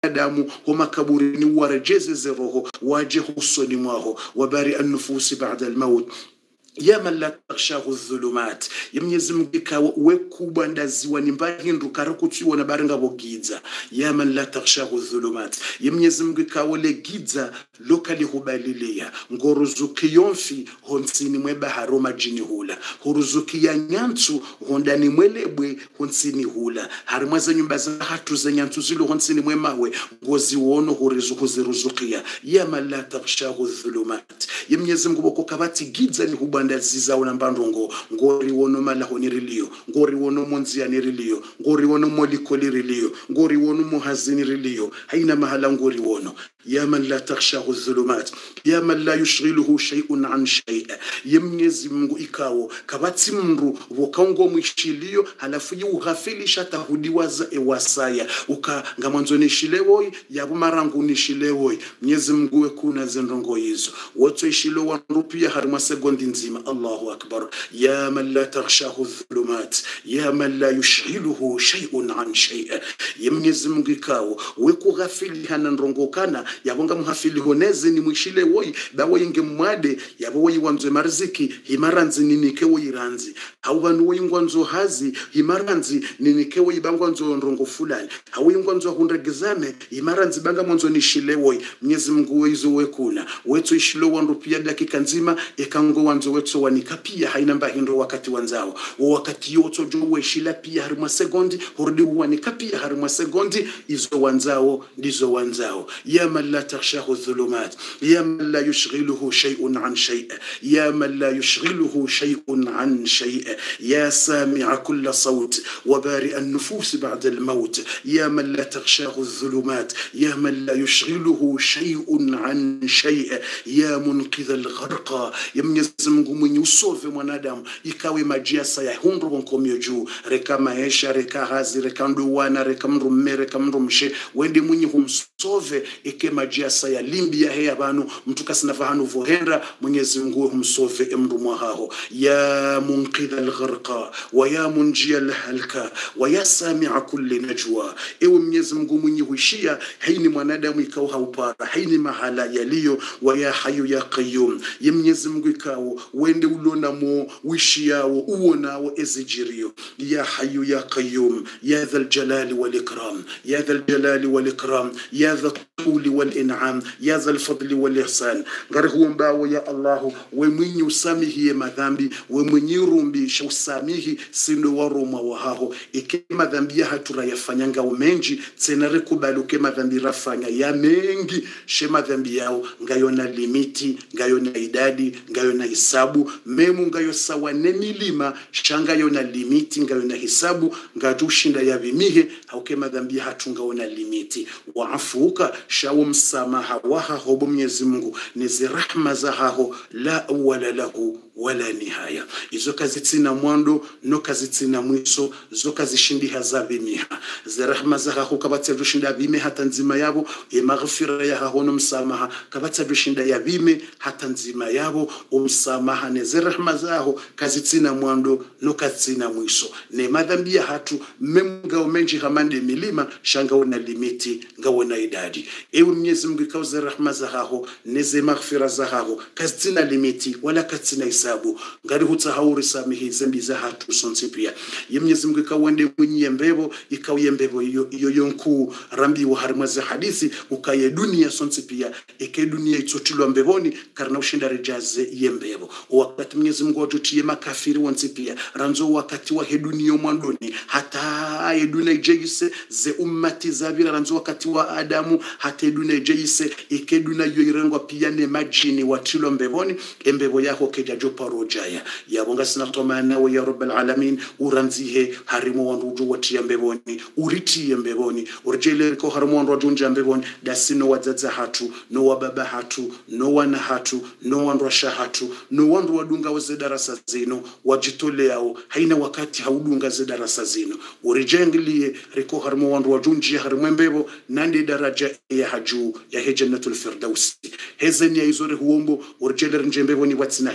wanadamu homa kaburini warejeze roho waje husoni mwao wabari an-nufusi ba'da al-maut ya man la takhshahu adh-dhulumat ya Mwenyezi Mungu ikawa wekubwa ndaziwa nimbahindu karakutsiwa na barenga bogiza ya man la takhshahu adh-dhulumat ya Mwenyezi Mungu ikawa legiza lokali hubalilia ngoruzuki yonfi honsini mweba haroma jini hula huruzuki ya nyantu hondani mwelebwe honsini hula harimwaza nyumba za hatu za nyantu zilo honsini mwemawe ngozi wono huziruzukia ya man la takhshahu adh-dhulumat ya Mwenyezi Mungu boko kabati giza ni hubanda ziza unambandongo ngori wono malaho nirilio ngori wono monzia nirilio ngori wono moliko nirilio ngori wono muhazini nirilio haina mahala ngori wono ya man la takhshahu adh-dhulumat ya man la yushghiluhu shay'un an shay' ya Mwenyezi Mungu ikawo kabati mndu wokaongo mwishilio halafu yuhafilisha tahudiwaza ewasaya uka ngamanzo nishilewoi ya bumarangu nishilewoi Mwenyezi Mungu wekuna zendongo hizo wote ishilo wanrupia harima segondi nzima Allahu akbar ya man la takhshahu adh-dhulumat ya man la yushghiluhu shay'un an shay' ya Mwenyezi Mungu ikawo wekughafili hanandongokana yabonga muhafili honeze ni mwishile woi dawo yenge mwade yabo woi wanzo marziki himaranzi ninike woi ranzi hawanu woi ngwanzo hazi himaranzi ninike woi bangwanzo ndongo fulani hawi ngwanzo hundregezame himaranzi banga mwanzo nishile woi Mwenyezi Mungu wezo wekuna wetu ishilo wanrupia dakika nzima ekango wanzo wetu wanika pia haina mbahindo wakati wanzao wakati yoto jowe shila pia harima segondi hurudi wanika pia harima segondi izo wanzao ndizo wanzao ya man la takhshahu adh-dhulumat ya man la yushghiluhu shay'un an shay' ya man la yushghiluhu shay'un an shay' ya sami'a kull sawt wa bari an-nufus ba'da al-maut ya man la takhshahu adh-dhulumat ya man la yushghiluhu shay'un an shay' ya munqidh al-gharqa ya Mwenyezi Mungu mwenye usove mwanadamu ikawe majiasa ya hundu bonkomyo juu reka maisha reka hazi reka nduwana reka mrumme reka mrumshe wende mwenye humsove ike majiasa ya limbi ya hea banu mtuka sinafahanu vohenda Mwenyezi Mungu humsove emru mwahaho ya munqidha al-gharqa wa ya munjia al-halka wa ya sami'a kulli najwa ewe Mwenyezi Mungu mwenye huishia haini mwanadamu ikawa haupara haini mahala yaliyo wa ya hayu ya qayyum ya Mwenyezi Mungu ikawa wende ulona mo wishiao uonao ezijirio ya hayu ya qayyum ya dhal jalali wal ikram ya dhal jalali wal ikram ya dhal tuli wal in'am ya dhal fadli wal ihsan ngarihuombawo ya Allah we mwenye usamihi madhambi we mwenye rumbi usamihi sindo waroma wahaho ike madhambi ya hatura yafanyanga umenji tsenare kubaluke madhambi rafanya ya mengi she madhambi yao ngayona limiti ngayona idadi ngayona hisabu memu ngayo sawa ne milima shanga yona limiti ngayona hisabu ngajushinda ya bimihe hauke madhambi hatungaona limiti waafuka shawo msamaha waha hobo Mwenyezi Mungu nizi rahma zahaho la awwala lahu wala nihaya izo kazitsina mwando no kazitsina mwiso zo kazishindi hazabe miha ze rahma zahaho kabatse dushinda bime hata nzima yabo maghfira ya hono msamaha kabatse dushinda ya bime hata nzima yabo umsamaha ne ze rahma zaho kazitsina mwando no kazitsina mwiso ne madhambi ya hatu memga umenji hamande milima shanga una limiti ngawona idadi ewe Mwenyezi Mungu kauze rahma zahaho neze maghfira zahaho kazitsina limiti wala kazitsina hisabu ngari hutahauri samihi zambi za hatu sonsipia ye Mwenyezi Mungu kawende mwenye mbebo ikawiye mbebo iyo yonku rambi wa harimaze hadithi ukaye dunia sonsipia ike dunia itotilwa mbeboni karna ushinda rejaze ye mbebo wakati Mwenyezi Mungu watutie makafiri wansipia ranzo wakati wa hedunia mwandoni hata eduna ijeyise ze ummati zabira ranzo wakati wa Adamu hata eduna ijeyise ike duna yoirengwa pia ne majini watilwa mbeboni embebo yako kejajo parojaya yabonga sinatomana wa ya rabbal alamin uranzihe harimo wandujo watia mbeboni uritiye mbeboni urjele ko harimo wandujo nja mbeboni dasino wadzadza hatu no wababa hatu no wana hatu no wandwasha hatu no wandu wadunga waze darasa zino wajitoleao haina wakati haudunga ze darasa zino urijengilie riko harimo wandujo nja harimo mbebo nande daraja ya haju ya jannatul firdaus hezeni ya izore huombo urjele nje mbeboni watsina hisabu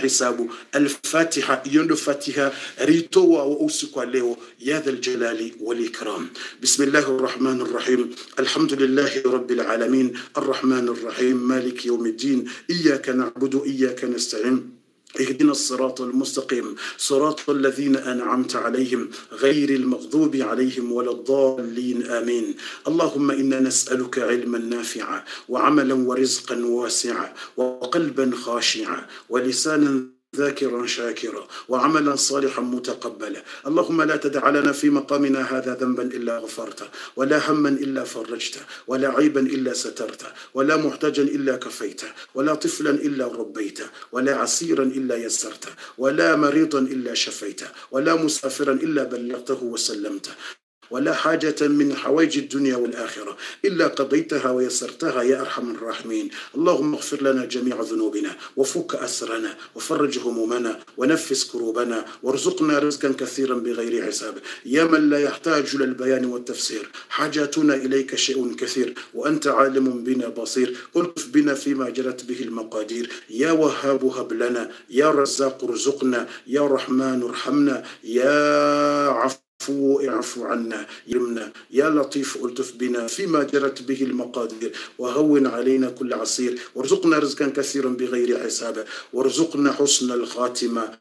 الفاتحة يندو فاتحة ريتوا وأوسكوا له يا ذا الجلال والإكرام. بسم الله الرحمن الرحيم. الحمد لله رب العالمين الرحمن الرحيم مالك يوم الدين إياك نعبد وإياك نستعين اهدنا الصراط المستقيم صراط الذين أنعمت عليهم غير المغضوب عليهم ولا الضالين آمين. اللهم إنا نسألك علما نافعا وعملا ورزقا واسعا وقلبا خاشعا ولسانا ذاكرا شاكرا وعملا صالحا متقبلا. اللهم لا تدع لنا في مقامنا هذا ذنبا إلا غفرته ولا هما إلا فرجته ولا عيبا إلا سترته ولا محتاجا إلا كفيته ولا طفلا إلا ربيته ولا عسيرا إلا يسرته ولا مريضا إلا شفيته ولا مسافرا إلا بلغته وسلمته ولا حاجة من حوائج الدنيا والآخرة إلا قضيتها ويسرتها يا أرحم الراحمين. اللهم اغفر لنا جميع ذنوبنا وفك أسرنا وفرج همومنا ونفس كروبنا وارزقنا رزقا كثيرا بغير حساب يا من لا يحتاج للبيان والتفسير. حاجاتنا إليك شيء كثير وأنت عالم بنا بصير. الطف بنا فيما جرت به المقادير. يا وهاب هب لنا يا رزاق ارزقنا يا رحمن ارحمنا يا عفو اعفو عنا يمنا يا لطيف الطف بنا فيما جرت به المقادير وهون علينا كل عسير وارزقنا رزقا كثيرا بغير حساب وارزقنا حسن الخاتمة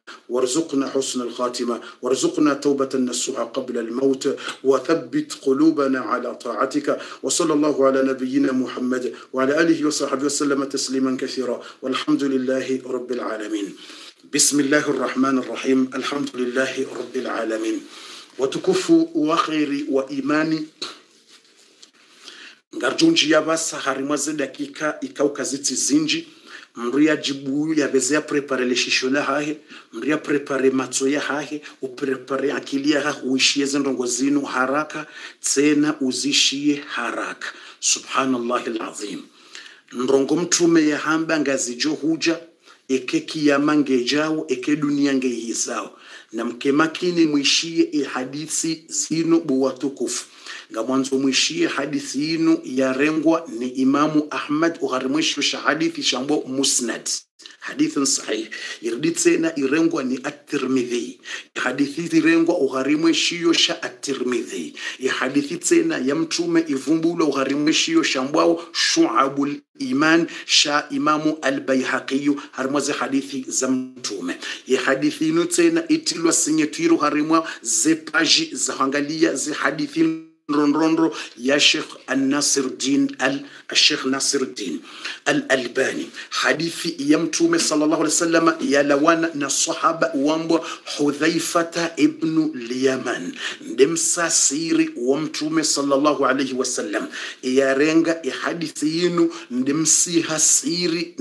وارزقنا توبة نصوحا قبل الموت وثبت قلوبنا على طاعتك. وصلى الله على نبينا محمد وعلى آله وصحبه وسلم تسليما كثيرا والحمد لله رب العالمين. بسم الله الرحمن الرحيم. الحمد لله رب العالمين. Watukufu wa kheri wa imani ngarjunji ya basa harimwaze dakika ikauka ziti zinji mria jibu ya bezea prepare le shishola hahe mria prepare matsoya hahe uprepare akilia hahe uishie zendongo zinu haraka tena uzishie haraka. Subhanallah alazim. Ndongo mtume ya hamba ngazijo huja eke kiyama ngejao eke dunia ngehizao na mke makini mwishie hadithi zinu buwatukufu nga mwanzo mwishie hadithi inu ya rengwa ni Imamu Ahmad uharimwisho hadithi shambo musnad hadithun sahih irditse na irengwa ni at-Tirmidhi hadithi irengwa uharimwisho sha at-Tirmidhi hadithi tena ya mtume ivumbula uharimwisho shambao Shu'abul Iman sha Imamu al-Bayhaqi harimwaze hadithi za mtume ya hadithi inu tena itilwa sinyetiru harimwa zepaji za hangalia ze hadithi رونرو يا شيخ الناصر الدين الشيخ ناصر الدين الألباني حديث يمتوم صلى الله عليه وسلم يا لوانا الصحابة وامبو حذيفة ابن اليمن دمسا سيري ومتوم صلى الله عليه وسلم يا رنجا حديثينو دمسيها سيري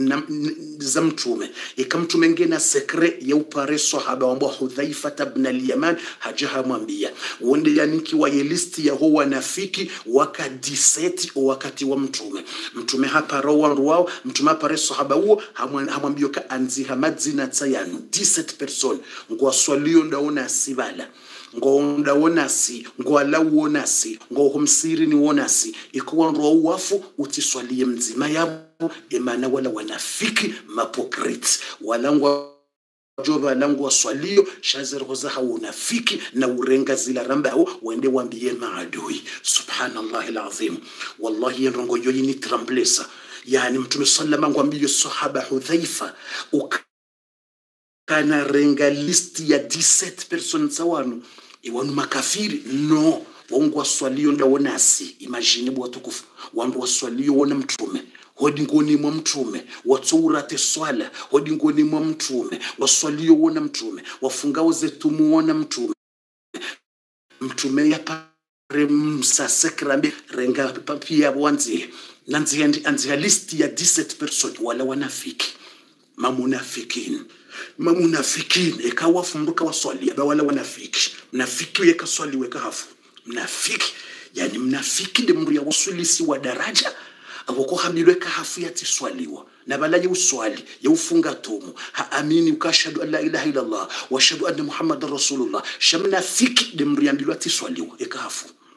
زمتوم يكمتوم نجينا سكري يوباري الصحابة وامبو حذيفة ابن اليمن هجها مامبيا وندي يانيكي ويليستي يهو wanafiki wakadiseti wakati wa mtume hapa rawan wao mtume hapa resahaba huo hamwambioka anziha madzina tsayanu 17 person ngwa swalio ndaona sibala ngo ndaona si ngo alawona si ngo humsiri ni wona si ikuwa ndo uwafu utiswalie mzima yabo emana wala wanafiki mapokrits walangwa joba langu wa swalio shazir hozaha unafiki na urenga zila rambao wende wambie maadui. Subhanallah alazim. Wallahi yenrongo yoyi ni tramblesa yani mtume sallama ngwambie sahaba Hudhaifa ukana renga listi ya 17 person sawanu iwanu makafiri no wangu wa swalio ndaona si imagine watukufu wangu wa swalio wana mtume hodingoni mwa mtume waturate swala hodingoni mwa mtume waswalio wona mtume wafungao zetu muona mtume ya pare msasekrambe renga papia wanzi nanzi anzi listi ya 17 person wala wanafiki mamunafikin ikawa funduka waswali wala wanafiki mnafiki yekaswali weka hafu mnafiki yani mnafiki demuri ya wasulisi wa daraja awoko hamilweka hafu ya tiswaliwa na balaje uswali ya ufunga tomu haamini ukashhadu an la ilaha illa Allah wa ashhadu anna Muhammadar Rasulullah shamna fiki demriambilwa tiswaliwa ekahafu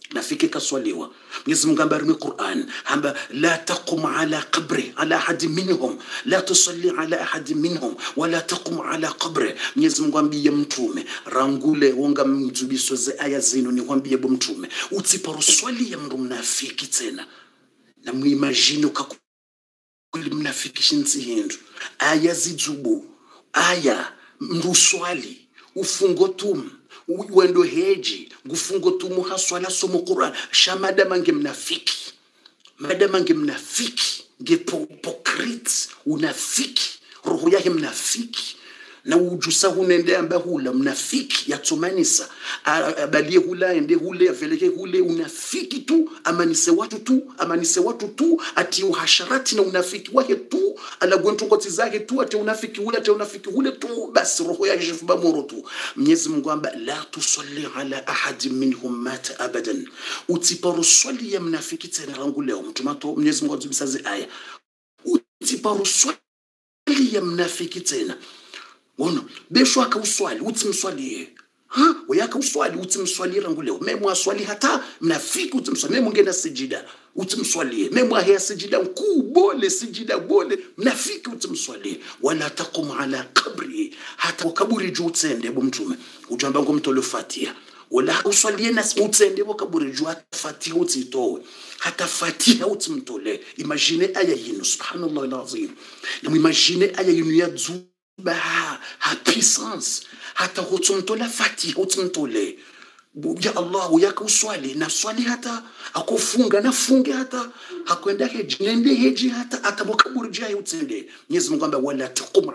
nafiki kaswaliwa. Mwenyezi Mungu ambarimi Qur'an hamba la taqum ala qabri ala ahad minhum la tusalli ala ahad minhum wala taqum ala qabri. Mwenyezi Mungu ambiye mtume rangule wonga mjubiso ze aya zino ni kwambie bo mtume utiparo swali ya mndu mnafiki tena na muimagine ukakuli mnafiki shinzi hindu aya zijubu aya mndu swali ufungo tum wendo heji gufungo tumu haswala somo Qur'an shamada mange mnafiki madama nge mnafiki nge hypocrite unafiki roho yake mnafiki na ujusa hunende amba hula mnafiki yatumanisa abalie hula ende hule aveleke hule unafiki tu amanise watu tu ati uhasharati na unafiki wake tu alagwentu ngoti zake tu ati unafiki hule tu basi roho yake shifuba moro tu. Mwenyezi Mungu amba la tusalli ala ahad minhum mata abadan utiparo swali ya mnafiki tena rangu leo mtumato Mwenyezi Mungu azubisaze aya utiparo swali ya mnafiki tena wono besho akauswali utimswalie wayaka uswali utimswalie rangu leo memu aswali hata mnafiki utimswalie memu ngenda sijida utimswalie memu ahia sijida kubole sijida bole mnafiki utimswalie wala taqum ala qabri hata wakaburi juu tsende bo mtume ujamba ngo mtolo fatia wala uswalie na utsende bo kaburi juu fatia utitowe hata fatia utimtole. Imagine aya yinu subhanallah alazim na imagine aya yinu ya ha puissance hata hutumtola fati hutumtole ya Allah yaka uswali na swali hata akufunga na funge hata hakwenda heji nende heji hata atabukaburi jai utende. Mwenyezi Mungu amba wala taqum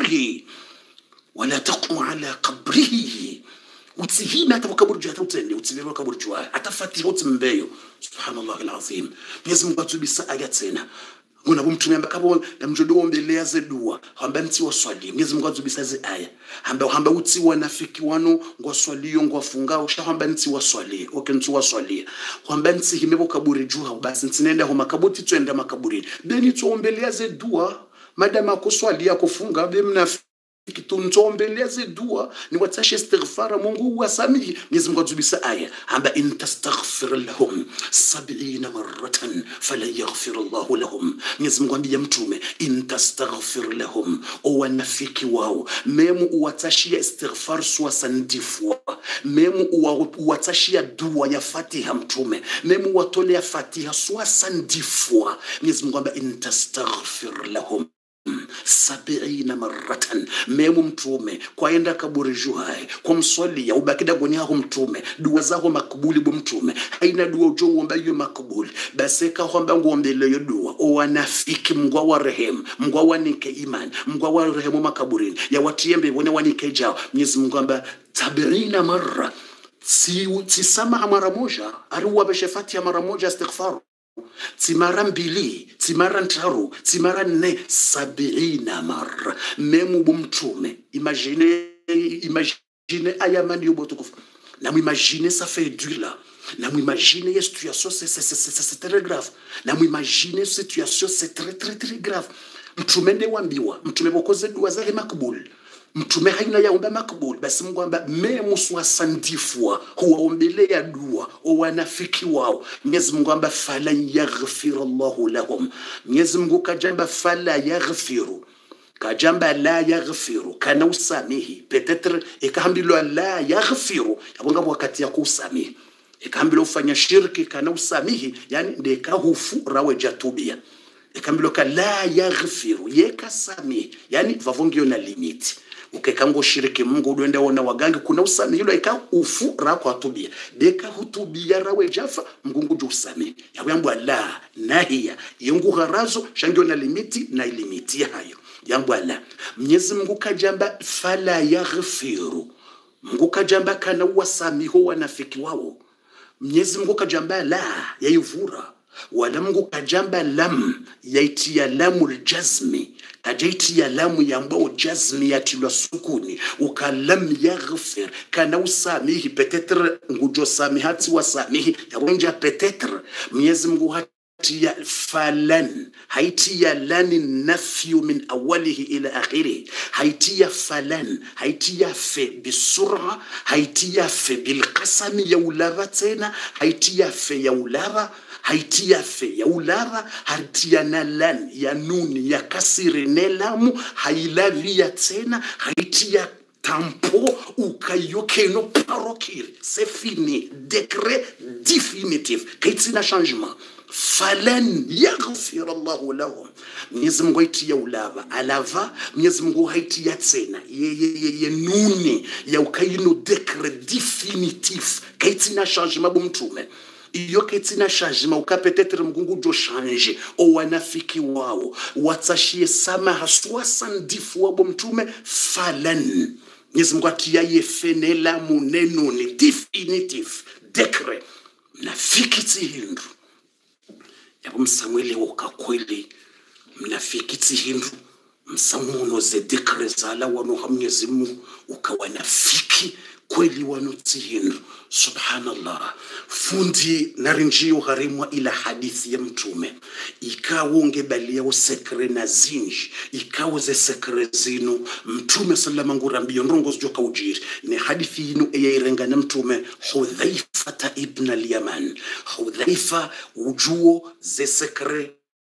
ala qabrihi utihina atabukaburi jai utende utilero kaburi jai hata fati hutumbeyo subhanallah alazim. Mwenyezi Mungu atubisa aya tena ngona mtume ambakabo namjodo ombelea ze dua hamba nti waswali. Mwenyezi Mungu azubisa ze aya hamba uti wanafiki wano ngwaswaliyo ngwafungao sha hamba nti waswali okentu waswali hamba nti himebo kaburi juha basi ntinenda ho makabuti twenda makaburi beni tuombelea ze dua madama kuswali kufunga be mnafiki kituntombeleze dua ni watashe istighfara Mungu wasamihi. Mwenyezi Mungu azubisa aya hamba in tastaghfir lahum 70 maratan fala yaghfir Allah lahum. Mwenyezi Mungu ambia mtume in tastaghfir lahum o wanafiki wao memu uwatashia istighfar suwasandifu memu uwatashia dua ya Fatiha mtume memu watolea Fatiha suwasandifu. Mwenyezi Mungu ambia in tastaghfir lahum 70 maratan memu mtume kwa enda kaburi juhai kwa mswali ya ubakida gonya ho mtume dua zako makubuli bo mtume haina dua ujo uomba hiyo makubuli basi ka homba nguombele yo dua o wanafiki mngwa wa rehemu mngwa wanike imani mngwa wa rehemu makaburini ya watiembe wone wanike jao. Mwenyezi Mungu amba 70 marra si sama mara moja aruwa beshafati ya mara moja istighfar timara mbili timara ntaru timara nne 70 marra memu bumtume. Imagine ayamani yobotukufu na imagine ça fait du là na imagine la situation c'est très grave na imagine situation c'est très grave. Mtume nde wambiwa mtume bokoze dua zake makubul mtume haina yaomba makubul basi Mungu amba memu swasandifwa huwaombelea dua o wanafiki wao. Mwenyezi Mungu amba fala yaghfir Allahu lahum. Mwenyezi Mungu kajamba fala yaghfiru kajamba la yaghfiru kana usamihi peut-être ikahambilo la yaghfiru yabonga wakati ya kusamihi ikahambilo ufanya shirki kana usamihi yani ndeka hufu rawe jatubia ikahambilo ka la yaghfiru yeka samihi yani vavongio na limiti ukekango shiriki Mungu uende ona wagangi kuna usami hilo ika ufu rako atubia deka hutubia rawe jafa Mungu jo usami yambo la nahia yungu harazo shangio na limiti na ilimiti hayo yambo la. Mwenyezi Mungu kajamba fala yaghfiru Mungu kajamba kana wasami ho wanafiki wao. Mwenyezi Mungu kajamba la yayuvura wala Mungu kajamba lam yaitia lamul jazmi kajaiti ya lamu ya mbao jazmi ya tilwa sukuni ukalam yaghfir kana usamihi peut-être ngujo samihati wasamihi ya wenja peut-être Mwenyezi Mungu tia falan, haitia lani nafyu min awalihi ila akhirih, haitia falan, haitia fe bisur'a, haitia fe bilqasami ya ulava tena, haitia fe ya ulava, haitia fe ya ulava, haitia na lan ya nuni ya kasiri nelamu, hailavia tena, haitia tampo ukayokeno parokiri. C'est fini, décret définitif, kaitina changement. Falan yaghfir Allahu lahum, Mwenyezi Mungu haitia ulava alava, Mwenyezi Mungu haitia tena ye nuni ya ukayino décret définitif, kaitina changement bumtume iyo ketina changement uka peut-être mgungu jo changer o wanafiki wao watashie sama 70 fois bumtume falan. Mwenyezi Mungu atia ye fenela muneno ni definitif décret nafiki tihindu yabo msamwele wokakweli mnafiki tihindu msamuno ze décret zala wano Mwenyezi Mungu ukawa nafiki kweli wano tihindu. Subhanallah, fundi narinjio gharimwa ila hadithi ya mtume ikawo ngebalia usekre na zinji ikawo ze sekre zinu mtume sallama ngurambio ndongo zijoka ujiri ni hadithi inu eya na mtume Hudhaifa ibn al-Yaman. Hudhaifa ujuo ze sekre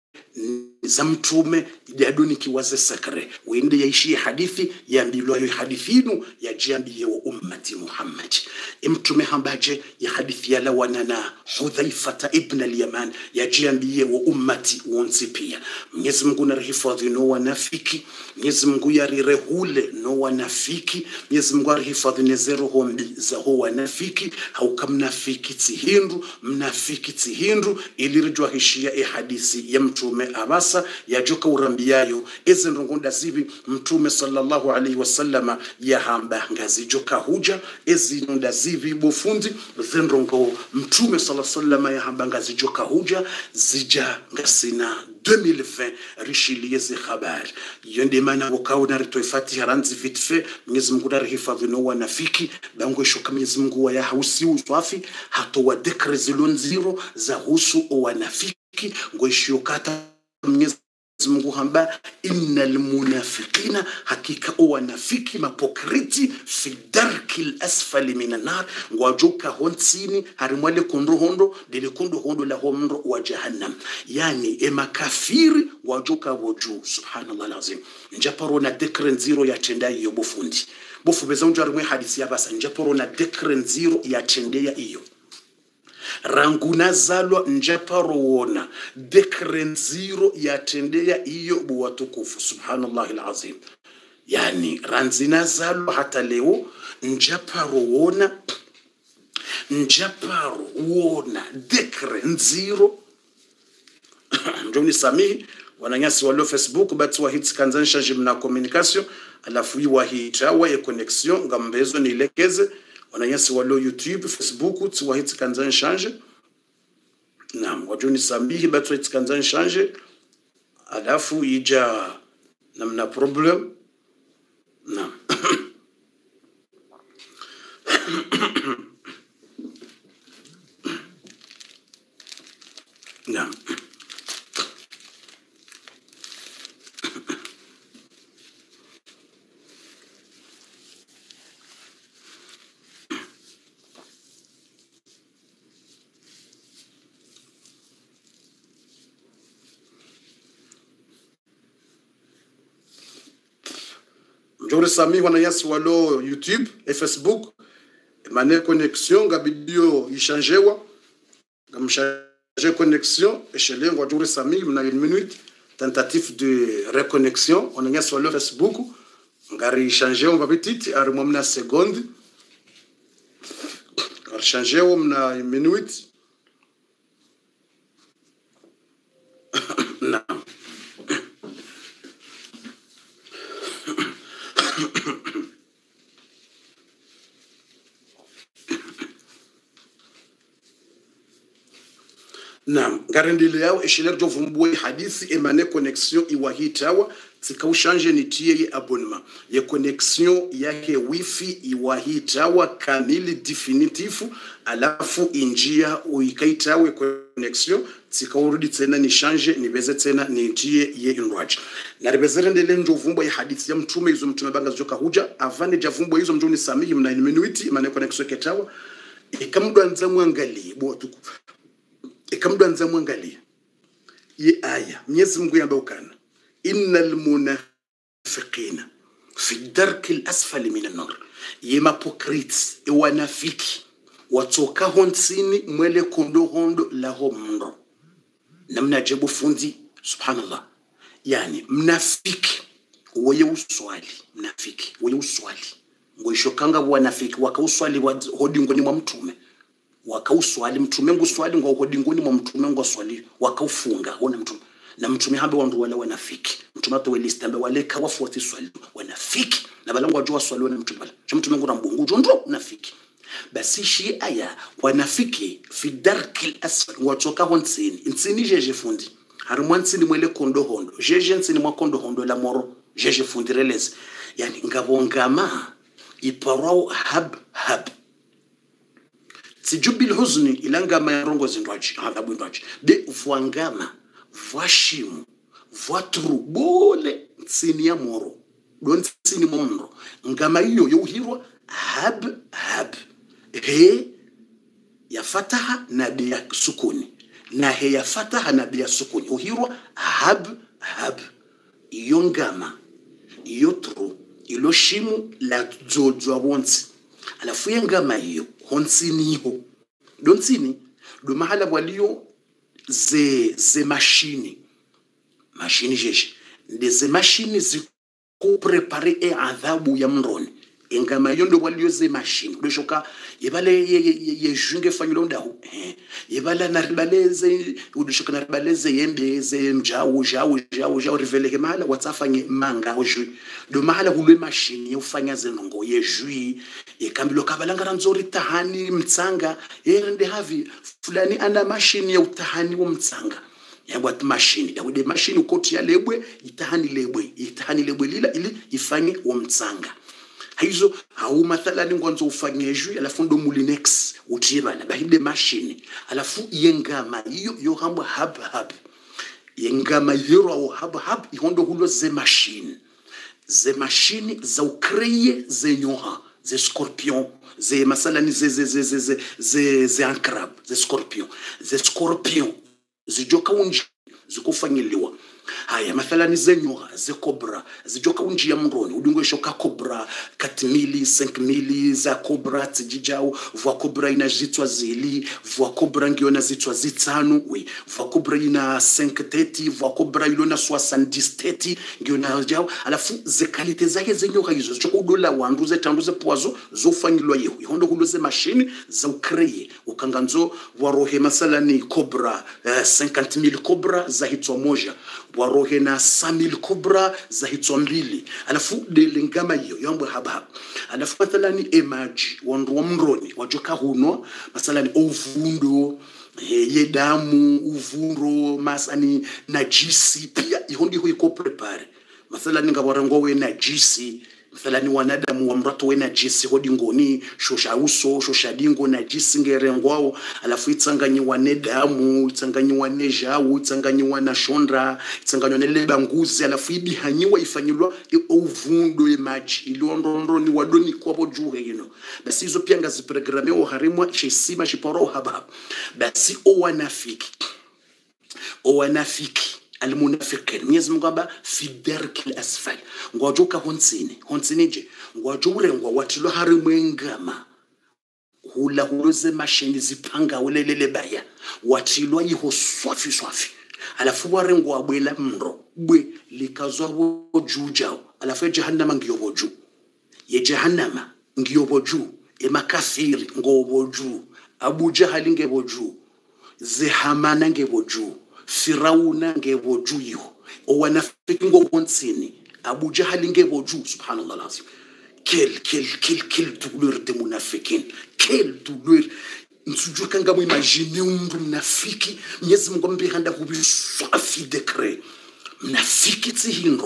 za mtume jaduni kiwaze sakre wende yaishie hadithi ya mbilwa yu hadithinu ya jambi wa ummati Muhammad. Mtume hambaje ya hadithi ya lawanana Hudhaifa ibn al-Yaman ya jambi wa ummati wonsi pia. Mwenyezi Mungu na rehifadhi no wanafiki, Mwenyezi Mungu ya rirehule no wanafiki, Mwenyezi Mungu arihifadhi nezero hombi za ho wanafiki haukamnafiki tihindu mnafiki tihindu ilirijwa hishia hadithi ya mtume abasa ya joka urambiayo ezi ndongonda zivi mtume sallallahu alaihi wasallama ya hamba ngazi joka huja ezi nonda zivi bofundi zendrongo mtume sallallahu alaihi wasallama ya hamba ngazi joka huja zija ngasina 2020 rishilie zi khabari yonde mana wakao na rito ifati haranzi vitfe. Mwenyezi Mungu narihifadhi no wanafiki bango shoka Mwenyezi Mungu wa ya hausi uswafi hato wa dekre zilonziro za husu o wanafiki ngoishiyokata Mwenyezi Mungu hamba innal munafiqina, hakika o wanafiki mapokriti fi darkil asfali minan nar, wajoka honsini harimwale kundu hondo dile kundu hondo la homro wa jahannam, yani makafiri wajoka woju. Subhanallah alazim. Njaparo na dekren zero ya tendai yo bofundi bofu bezonjo harimwe hadisi ya basa njaparo na dekren zero ya tendea iyo ranguna zalwa njaparo wona dekren zero ya tendea iyo buwatukufu. Subhanallah alazim. Yani ranzina zalwa hata leo njaparo wona dekren zero njoni samihi wananyasi walio Facebook bati wahiti kanzanisha jimna communication alafu yi wahita wa ye connexion ngambezo nilekeze wananyasi walio YouTube Facebook ti wahiti kanzanisha naam wajoni samihi bati wahiti kanzanisha alafu ija namna problem naam naam Jore sami wananyasi walo YouTube et Facebook mane connexion gabidio ishangewa gamshaje connexion echele ngwa jore sami mna 1 minute tentative de reconnexion wananyasi walo Facebook ngari changewa babititi arimo mna seconde ar changewa mna 1 minute na Naam, garendele yao eshiler jo vumbwe hadithi emane connexion iwahitawa tikaushange nitie ye abonnement ye connexion yake wifi iwahitawa kamili definitifu alafu injia uikaitawe connexion tikaurudi tena nishange nibeze tena nitie ye inwaji na ribezere ndele njo vumbwe hadithi ya mtume hizo mtume banga zoka huja avane ja vumbwe hizo mjoni samihi mna minuiti emane connexion ketawa ikamdu anza mwangalie botu ikamdu anza mwangalia ye aya Mwenyezi Mungu yambauka innal munafiqina fi darki al-asfali min an-nar ye mapokrits e wanafiki watoka honsini mwele kondo hondo laho mndo namna jebu fundi subhanallah yani mnafiki woye uswali mnafiki woye uswali ngoishokanga wanafiki wakauswali hodingoni mwa mtume wakauswali mtume nguswali ngo hodingoni mwa mtume ngoswali wakaufunga ona mtume na mtume hambe wandu wala wanafiki mtume ato list ambe wale kawafuati swali wanafiki na balangu wajua swali wana mtume bala mtume ngura mbungu ndo nafiki basi shi aya wanafiki fi darkil asfal watoka honsini nsini jeje fundi harumwansini mwele kondo hondo jeje nsini mwa kondo hondo la moro jeje fundi relez yani ngabongama iparau hab sijubil huzni ilanga mayarongo zindwaji adhabu ndwaji de ufuangama vashimu vatru bole nsini ya moro don nsini momro ngama hiyo yuhirwa hab he ya fataha na bia sukuni na he ya fataha na bia sukuni uhirwa hab iyo ngama iyo tru ilo shimu la zozo wonsi alafu ya ngama hiyo honsini ho donsini do mahala walio ze machine jeje ze machine ziko prepare e adhabu ya mroni engama yondo walio ze machine udoshoka yebale ye junge fanyulo ndaho yebala na ribaleze udoshoka na ribaleze yembeze mjao jao riveleke mahala watsafanye manga ojui do mahala hulwe machine ufanya zenongo ye jui ekambilo kabalangara nzori tahani mtsanga erende havi fulani ana machine ya utahani wa mtsanga yabwa machine yawde machine ukoti ya lebwe itahani lebwe lila ili ifanye wa mtsanga hizo au mathalani ngonzo ufanyejwe alafu ndo mulinex utibana bahide machine alafu yengama hiyo yo hamba hab yengama yero hab ihondo hulo ze machine za ukreye ze nyoha ze scorpion ze masalani ze ankrab ze scorpion zijoka unji zikufanyiliwa haya mathalani zenyoha ze cobra zijoka unji ya mroni udungo shoka cobra 4000 5000 za cobra tijijao vwa cobra ina jitwa zili vwa cobra ngiona zitwa zitsanu we vwa cobra ina 530 vwa cobra ilona 70 ngiona jao alafu ze kalite zake zenyoha hizo zijoka udola wandu ze tanduze poazo zofanyilwa yeho ihondo kuloze machine za ukreye ukanganzo warohe masalani cobra 50000 cobra za hitwa moja warohe na 100000 cobra za hitwa mbili alafu delengama hiyo yambo haba alafu mathalani emaji wandu wa mroni wajoka huno masalani ovundo yedamu uvuro masani najisi pia ihondi hui ko prepare masalani ngawarango we najisi mathalani wanadamu wa mrato we najisi hodingoni shosha uso shosha dingo najisi ngerengwao alafu itsanganyiwa nedamu itsanganyiwa nejau itsanganyiwa na shondra itsanganyiwa neleba nguzi alafu ibihanyiwa ifanyilwa ovundo emaji iliondondo ni wadoni kwabo juhe yino basi hizo pia ngaziprograme o harimwa shisima shiporo haba basi o wanafiki almunafiqin Mwenyezi Mungu aba fi darkil asfal ngwajoka honsini je ngwajurengwa watilo harimwengama hula huloze machine zipanga ulelele baya watilwa yiho swafi alafu warengwa abwela mro bwe likazwa bojujao alafu jahannama ngiyoboju ye jahannama ngiyoboju emakafiri ngoboju Abu Jahal ngeboju Zehamana ngeboju Firauna ngeboju o wanafiki ngobonsini Abu Jahal ngeboju subhanallah lazim quelle douleur de munafiqin quelle douleur nsujue kanga mu imagine mndu mnafiki Mwenyezi Mungu mbihanda kubiswafi dekre mnafiki tihindo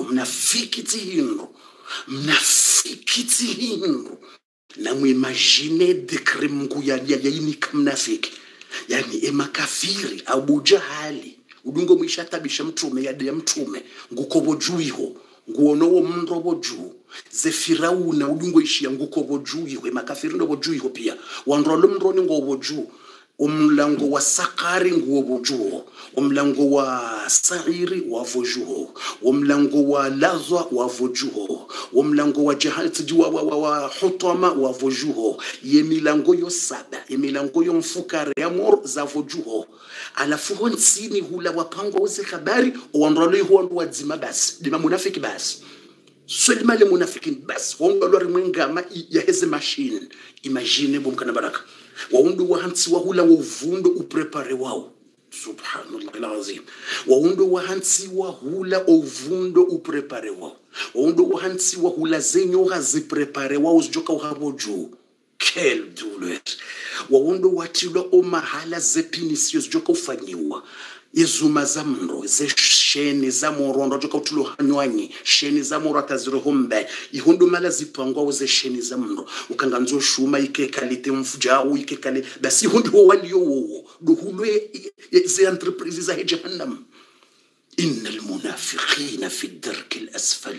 na mu imagine dekre Mungu ya inika mnafiki yani emakafiri Abu Jahali udungo mwishatabisha mtume yade ya mtume ngukobo juiho nguono wo mndobo juu ze Firauna udungo ishia ngukobo juiho emakafiri ndobo juiho pia wandrolo mndroni ngobo juu umlango wa Sakari nguobo juu umlango wa Sairi wavojuho umlango wa Lazwa wavojuho umlango wa Jahati wa Hutama wavojuho yemilango yo saba yemilango yo mfukare ya mor zavojuho alafu honsini hula wapango uze habari wandrolo huandu wadzima basi dima munafiki basi Swelima le munafiki basi wangalo rimwengama ya heze machine imagine bomkana baraka waundu wahansi wahula wavundo uprepare wao subhanallah alazim waundu wahansi wahula uvundo uprepare wao waundu wahansi wahula zenyo haziprepare wao zijoka uhabo juu quel douleur waundu watilo o mahala zepinisio zijoka ufanyiwa izuma za mndo ze sheni za morondo joka utulo hanywanyi sheni za moro ataziro hombe ihundu mala zipangwa ze sheni za mndo ukanganzo shuma ike kalite mfujao ike kale basi hundu waliyo duhulwe ze entreprise za jahannam innal munafiqina fi ad-dark al-asfal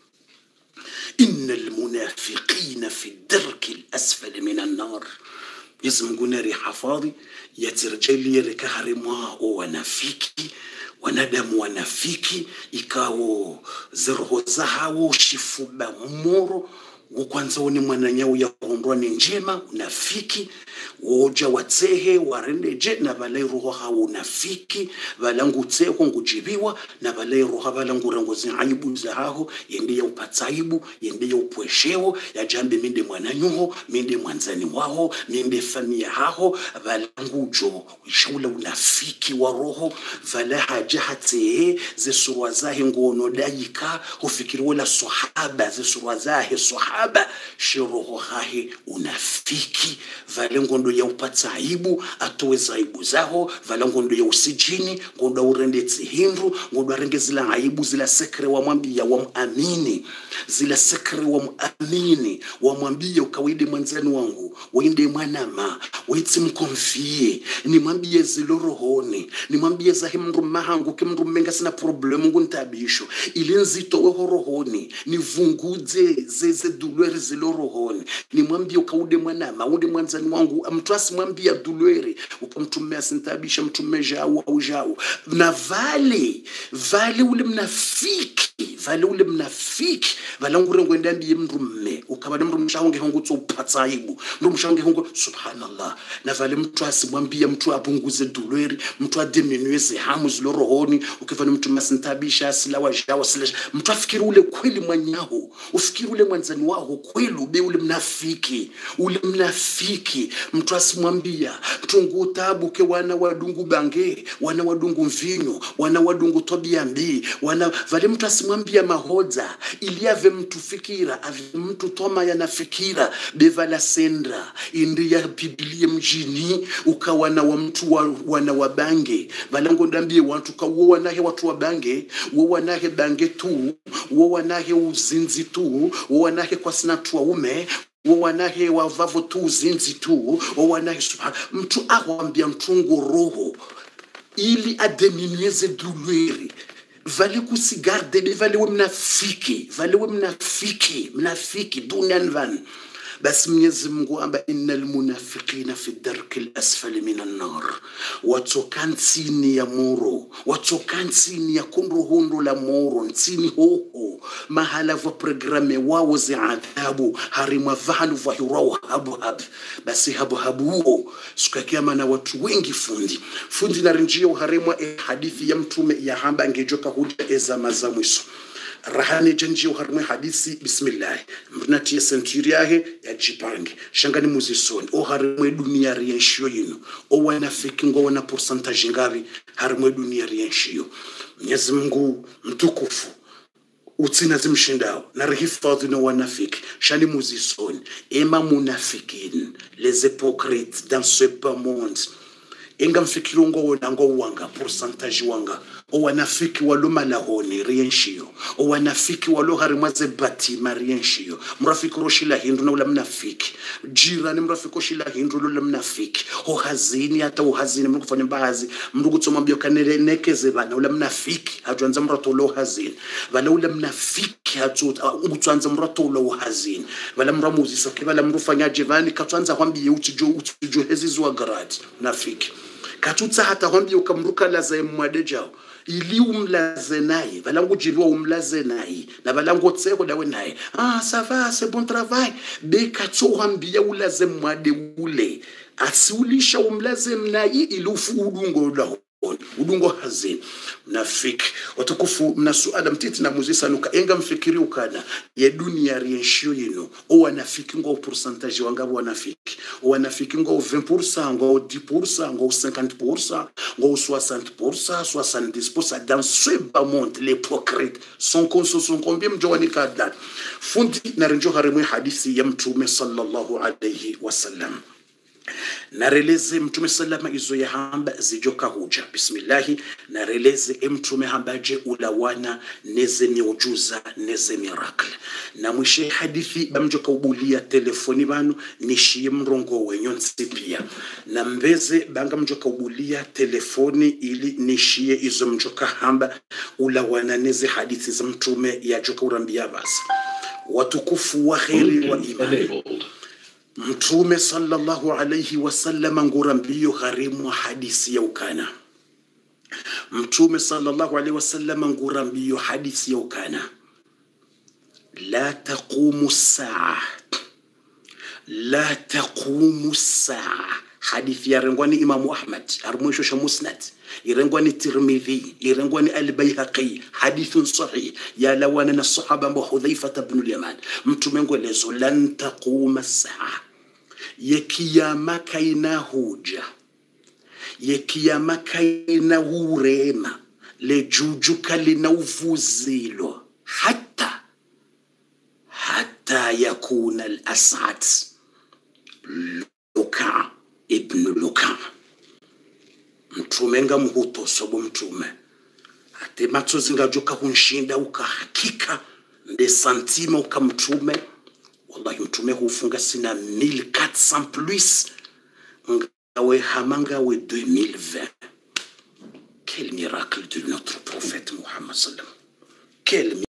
innal munafiqina fi ad-dark al-asfal min an-nar يسمى حفاظي يترجلي ركهرما ونفيكي wanadamu wanafiki ikawo zero zahao shifuba moro kwanza ni mwananyao ya kondwa ni njema unafiki woja watsehe warendeje na balai roho hao unafiki balangu tseho ngujibiwa na balai roho balangu rangozi aibu zahao yende ya upataibu yende ya upwesheo ya jambe minde mwananyuho minde mwanzani wao minde familia hao balangu jo shaula unafiki wa roho vala hajahate zesurwa zahe ngono dayika hufikiri wala sahaba zesurwa zahe sahaba shiroho hahe unafiki vale ngondo ya upata aibu atowe zaibu zaho vale ngondo ya usijini ngondo urende tsihindu ngondo arenge zila aibu zila sekre wa mwambia wa muamini zila sekre wa muamini wa mwambia ukawide mwanzani wangu wende mwanama weti mkonfie ni mwambie zilo rohoni ni mwambie zahe mndu mahangu ke mndu menga sina problemu nguntabisho ili nzito weho rohoni ni vunguze zeze dulwere zilo rohoni ni mwambie ukaude mwanama unde mwanzani wangu mtwasi mwambia dulwere ukamtumea sintabisha mtumeja au jao na vale ule mnafiki valangure ngwenda ndiye mndu mme ukabana mndu mshahonge hongo tso upataibu mndu mshahonge hongo subhanallah na vale mtu asimwambia mtu apunguze dulweri mtu adiminueze hamu zilo rohoni ukifanya mtu masintabisha asilawa jao silaja mtu afikiri ule kweli mwanyaho ufikiri ule mwanzani wao kweli ube ule mnafiki mtu asimwambia mtungu tabu ke wana wadungu bange wana wadungu mvinyo wana wadungu tobiambi wana vale mtu asimwambia mahoza ili ave mtu fikira ave mtu toma yanafikira bevala sendra indi ya Biblia mjini ukawana wa mtu wana wabange valango ndambie watu kawo nahe watu wabange wanahe bange tu wanahe uzinzi tu wanahe kwa sina tu waume wanahe wavavu tu uzinzi tu wanahe mtu awambia mtungu roho ili ademinieze dulweri vale kusigarde be vale we mnafiki dunian van basi Mwenyezi Mungu amba innal munafiqina fi ad-dark al-asfali min an-nar watokansini ya moro watokansini ya kunduhundo la moro nsini hoho mahala va programe wao za adhabu harima vahanu vahirao habu basi habu huo siku ya kiyama na watu wengi fundi na rinjio harima hadithi ya mtume ya hamba angejoka huja ezama za mwisho rahani janji uharmwe hadisi bismillah mnatia senturi yahe ya jipange shangani muzisoni o harmwe dunia rienshio yinu o wanafiki ngo wana percentage ngapi harmwe dunia rienshio Mwenyezi Mungu mtukufu utsina zimshindao na rihifadhi na wanafiki shani muzisoni ema munafikin les hypocrites dans ce bas monde inga mfikiri ngo wanga pourcentage wanga o wanafiki waluma lahoni rienshio o wanafiki walo harimwaze bati marienshio mrafiki roshila hindu na ula mnafiki jirani mrafiki roshila hindu ula mnafiki o hazini hata o hazini mndu kufanya mbahazi mndu kutsomambia kanele nekeze bana ula mnafiki hajuanza mrato lo hazini bala ula mnafiki hatuanza mrato lo hazini bala mramuzi soke bala mrufanya jevani katuanza kwambie utujo hezizwa garati nafiki katutsa hata kwambie ukamruka laza mwade jao ili umlaze naye balangu jilwa umlaze naye na balangu tseko dawe naye ça va c'est bon travail be katso kwambia ulaze mwade ule asiulisha umlaze naye ilufu udungo hazini nafiki watukufu mnasuala mtiti na muzisa nuka enga mfikiri ukana ya dunia rienshio yino o wanafiki ngo pourcentage wangabu wanafiki o wanafiki ngo 20% ngo 10% ngo 50% ngo 60% 70% dans ce bas monde les hypocrites sont combien mjawani kadlan fundi na renjo harimwe hadithi ya mtume sallallahu alayhi wasallam nareleze mtume sallama izo ya hamba zijoka huja bismillahi nareleze mtume hambaje ulawana neze miujuza neze miracle na mwishe hadithi bamjoka ubulia telefoni banu nishie mrongo wenyo nsipia na mbeze banga mjoka ubulia telefoni ili nishie izo mjoka hamba ulawana neze hadithi za mtume ya joka urambia basi watukufu wa kheri wa imani mtume sallallahu alayhi wasallam ngurambio gharimu hadisi ya ukana mtume sallallahu alayhi wasallam ngurambio hadisi ya ukana la taqumu saa hadithi ya rengwani imamu ahmad armwisho sha musnad irengwani tirmidhi irengwani al-bayhaqi hadithun sahih ya lawana na sahaba wa hudhaifa ibn al-yaman mtume ngolezo lan taquma saa yakiyama kaina huja yakiyama kaina urema le jujuka lina uvuzilo hatta yakuna al-as'ad Luka ibn Luka mtume nga mhuto sobo mtume ate matsozi ngajoka kunshinda ukahakika nde santima ukamtume wallahi mtume hufunga sina 1400 plus ngawe hamanga we 2020 quel miracle de notre prophète Muhammad sallallahu quel